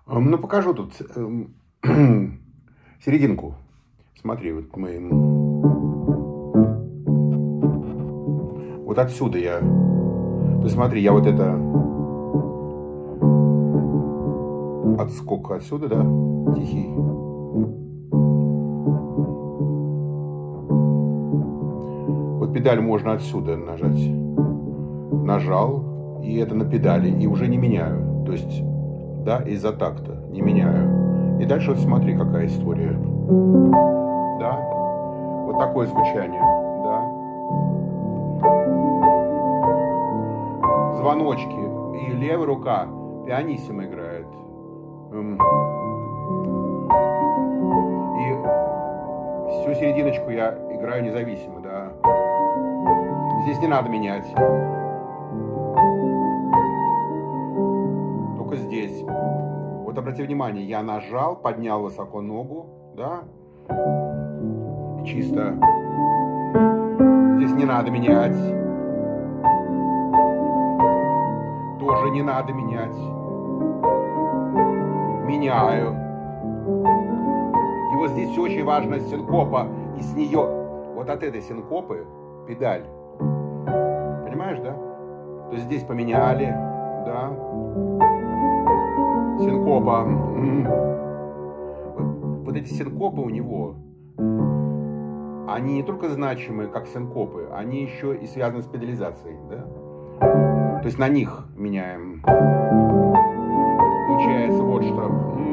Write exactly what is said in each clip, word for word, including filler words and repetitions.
Ну, покажу тут серединку. Смотри, вот мы... Вот отсюда я... Ты смотри, я вот это... Отскок отсюда, да? Тихий. Вот педаль можно отсюда нажать. Нажал, и это на педали, и уже не меняю. То есть, да, из-за такта не меняю. И дальше вот смотри, какая история. Да? Вот такое звучание, да? Звоночки. И левая рука пианиссимо играет. И всю серединочку я играю независимо, да. Здесь не надо менять. Только здесь. Вот обрати внимание, я нажал, поднял высоко ногу, да. И чисто. Здесь не надо менять. Тоже не надо менять. Меняю. И вот здесь очень важна синкопа. И с нее, вот от этой синкопы, педаль. Понимаешь, да? То есть здесь поменяли, да? Синкопа. Вот, вот эти синкопы у него, они не только значимы, как синкопы, они еще и связаны с педализацией, да? То есть на них меняем. Получается вот что.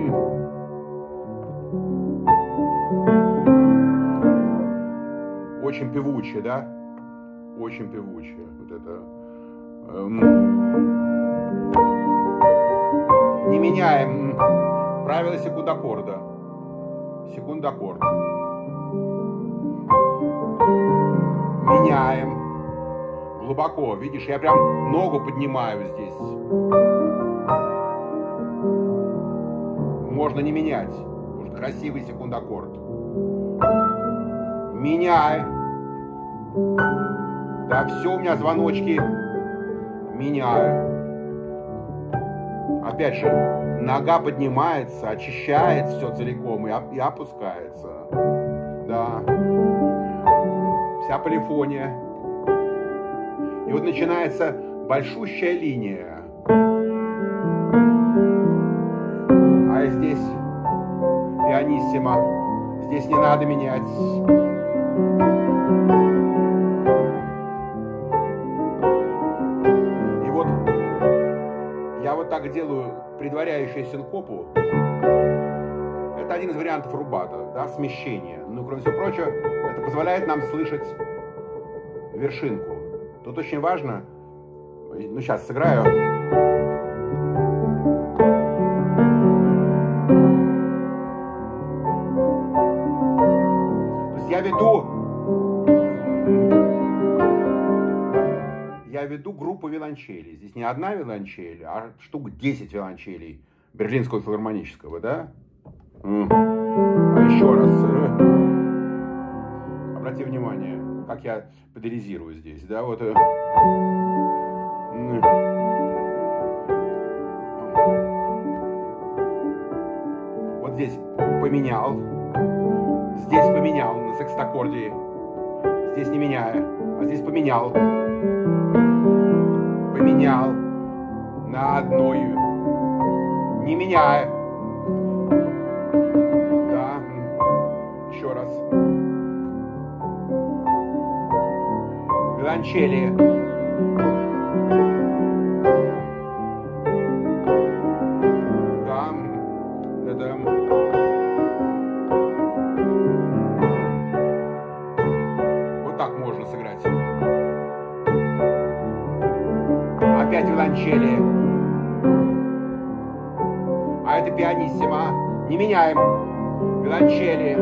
Очень певучее, да? Очень певучее. Вот это. Не меняем правила секундаккорда. Секундаккорд. Меняем. Глубоко. Видишь, я прям ногу поднимаю здесь. Можно не менять. Может, красивый секундаккорд. Меняй. Да, все у меня звоночки. Меняю. Опять же, нога поднимается, очищает все целиком и, и опускается. Да. Вся полифония. И вот начинается большущая линия. А здесь пианиссимо. Здесь не надо менять. И вот я вот так делаю предваряющую синкопу. Это один из вариантов рубата, да, смещения. Но, кроме всего прочего, это позволяет нам слышать вершинку. Тут очень важно, ну сейчас сыграю. То есть я веду, я веду группу виолончелей. Здесь не одна виолончель, а штук десять виолончелей Берлинского филармонического, да? А еще раз. Обрати внимание, как я педализирую здесь, да, вот. Вот здесь поменял, здесь поменял на секстаккорде, здесь не меняя, а здесь поменял, поменял на одной, не меняя, да, еще раз. Виолончели. Да, это... Вот так можно сыграть. Опять виолончели. А это пианиссимо. Не меняем. Виолончели.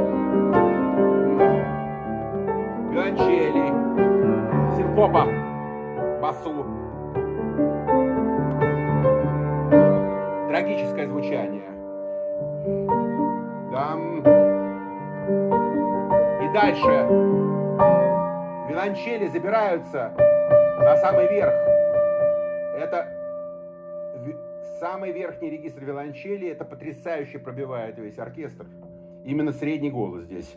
Виолончели. Синкопа, басу. Трагическое звучание. Да. И дальше виолончели забираются на самый верх. Это самый верхний регистр виолончели, это потрясающе пробивает весь оркестр. Именно средний голос здесь.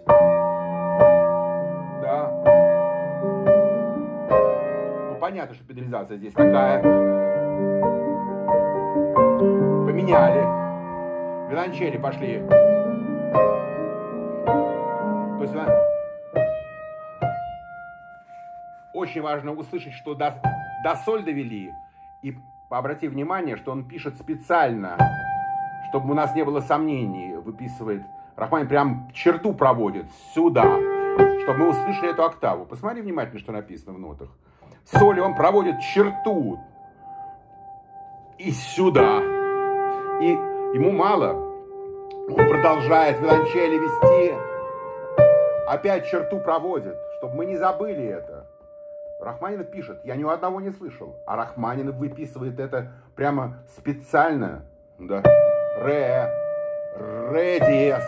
Да. Ну, понятно, что педализация здесь такая. Поменяли. Виолончели пошли. То есть очень важно услышать, что до, до соль довели. И обрати внимание, что он пишет специально, чтобы у нас не было сомнений. Выписывает. Рахманин прям черту проводит сюда, чтобы мы услышали эту октаву. Посмотри внимательно, что написано в нотах. Соли он проводит черту. И сюда. И ему мало. Он продолжает виолончели вести. Опять черту проводит, чтобы мы не забыли это. Рахманинов пишет, я ни у одного не слышал. А Рахманинов выписывает это прямо специально. Да. Ре. Ре диез.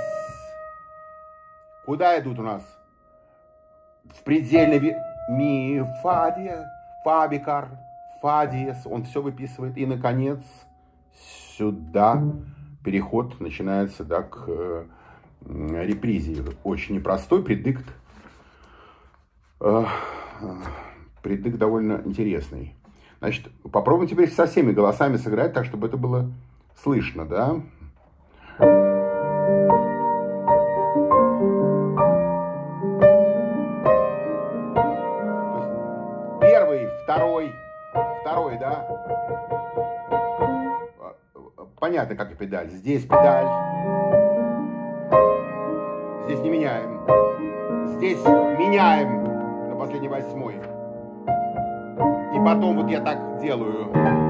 Куда идут у нас? В предельной ви... ми, фа диез, фа бикар, фа диез. Он все выписывает. И, наконец, сюда переход начинается, да, к э, репризе. Очень непростой предикт. Э, предикт довольно интересный. Значит, попробуем теперь со всеми голосами сыграть так, чтобы это было слышно, да? Первый, второй, второй, да? Понятно, как и педаль. Здесь педаль. Здесь не меняем. Здесь меняем на последней восьмой. И потом вот я так делаю.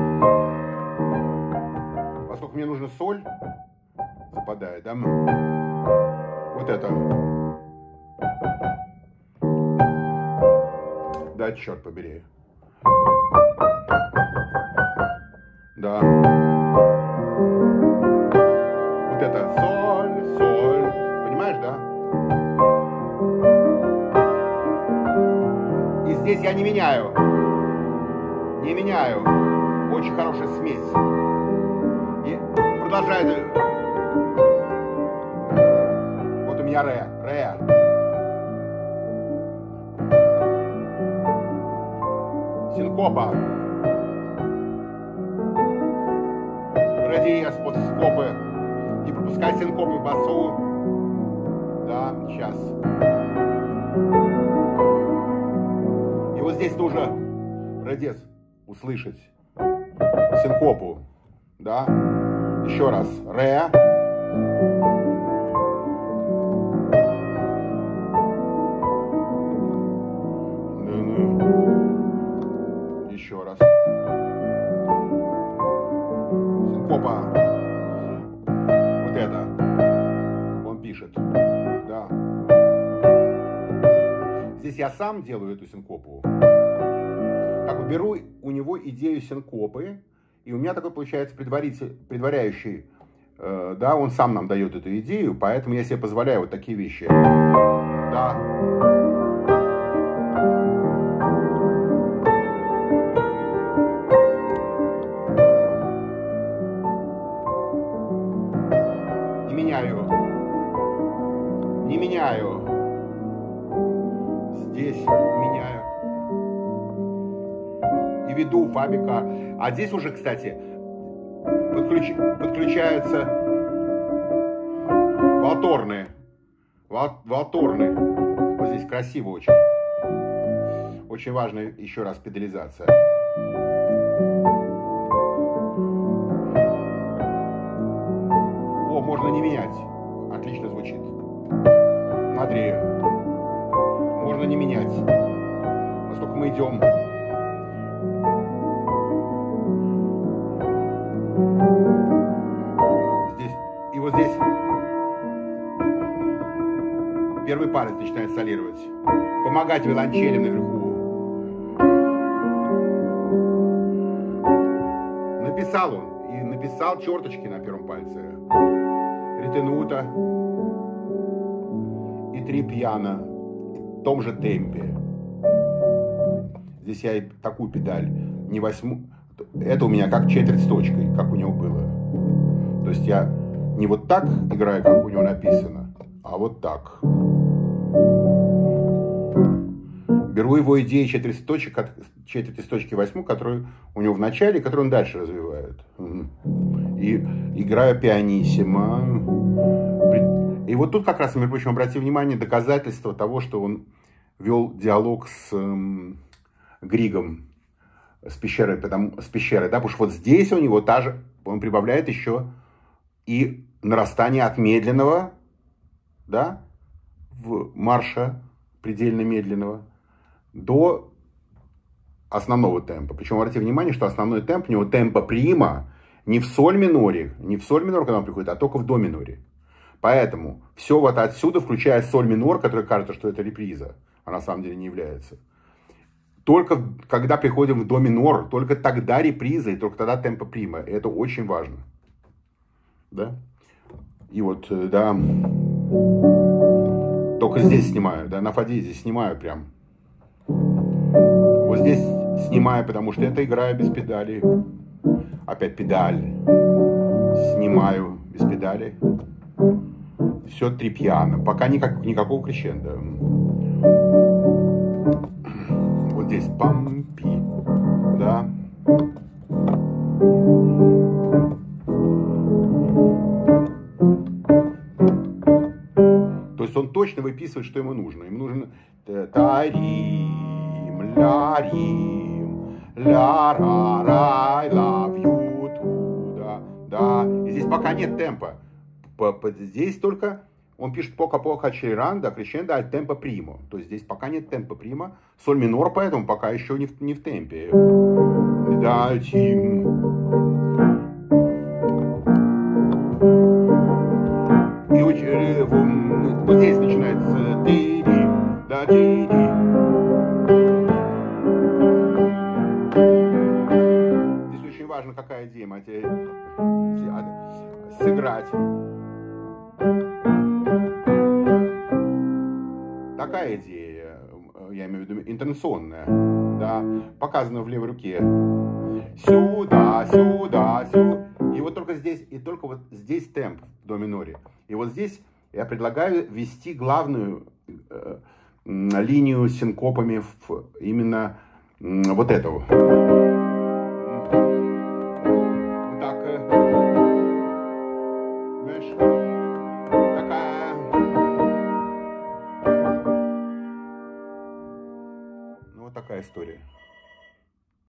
Поскольку мне нужно соль, западает, да? Вот это. Да, черт побери. Да. Вот это соль, соль. Понимаешь, да? И здесь я не меняю. Не меняю. Очень хорошая смесь. И продолжает. Вот у меня ре. Ре. Синкопа. Ре диез под синкопы. Не пропускать синкопы в басу. Да, сейчас. И вот здесь нужно ре диез услышать синкопу. Да. Еще раз. Ре. Еще раз. Синкопа. Вот это. Он пишет. Да. Здесь я сам делаю эту синкопу. Как бы беру у него идею синкопы. И у меня такой получается предваритель, предваряющий. Э, да, он сам нам дает эту идею. Поэтому я себе позволяю вот такие вещи. Да. Не меняю. Не меняю. Здесь меняю. И веду фабика. А здесь уже, кстати, подключ... подключаются валторные. Вал... Валторные. Вот здесь красиво очень. Очень важно еще раз педализация. О, можно не менять. Отлично звучит. Смотри. Можно не менять. Поскольку мы идем. Здесь. И вот здесь первый палец начинает солировать. Помогать виолончелям наверху. Написал он. И написал черточки на первом пальце. Ретенута. И три пьяна. В том же темпе. Здесь я и такую педаль. Не восьмую. Это у меня как четверть с точкой, как у него было. То есть я не вот так играю, как у него написано, а вот так. Беру его идеи четверти с точек, четверти с точки восьму, которую у него в начале, которую он дальше развивает. И играю пианиссимо. И вот тут как раз, между прочим, обратите внимание, доказательство того, что он вел диалог с эм, Григом, с пещерой, потому, с пещерой, да, потому что вот здесь у него та же, он прибавляет еще и нарастание от медленного, да, в марша предельно медленного до основного темпа. Причем обратите внимание, что основной темп у него темпо прима не в соль миноре, не в соль минор, когда он приходит, а только в до миноре. Поэтому все вот отсюда, включая соль минор, которая кажется, что это реприза, а на самом деле не является. Только когда приходим в до минор, только тогда реприза, и только тогда темпо прима. И это очень важно. Да? И вот, да, только здесь снимаю, да, на фаде здесь снимаю прям. Вот здесь снимаю, потому что это играю без педали. Опять педаль. Снимаю без педали. Все три пьяно. Пока никак, никакого крещендо. Вот здесь пам-пи. Да. То есть он точно выписывает, что ему нужно. Ему нужен тарим, ля-рим, ля-ра-рай, love you too, да, да. И здесь пока нет темпа. Здесь только он пишет пока-пока чиранда, крещендо, аль темпо примо. То есть здесь пока нет темпа прима. Соль минор, поэтому пока еще не в, не в темпе. Да, тим. И вот здесь начинается ти-ди, да, ти-ди. Здесь очень важно, какая идея, мать, сыграть. Такая идея, я имею в виду интонационная, да, показана в левой руке. Сюда, сюда, сюда. И вот только здесь, и только вот здесь темп в до миноре. И вот здесь я предлагаю ввести главную э, линию с синкопами в именно э, вот эту. Так, э, знаешь, такая, ну вот такая история.